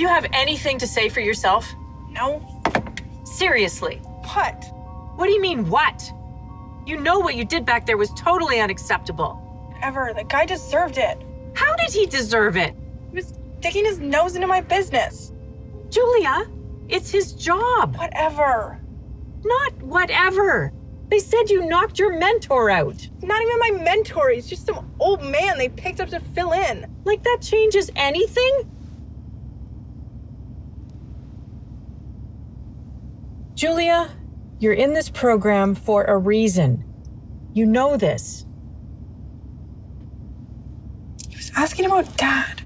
You have anything to say for yourself? No. Seriously. What? What do you mean, what? You know what you did back there was totally unacceptable. Whatever, the guy deserved it. How did he deserve it? He was sticking his nose into my business. Julia, it's his job. Whatever. Not whatever. They said you knocked your mentor out. He's not even my mentor, he's just some old man they picked up to fill in. Like that changes anything? Julia, you're in this program for a reason. You know this. He was asking about Dad.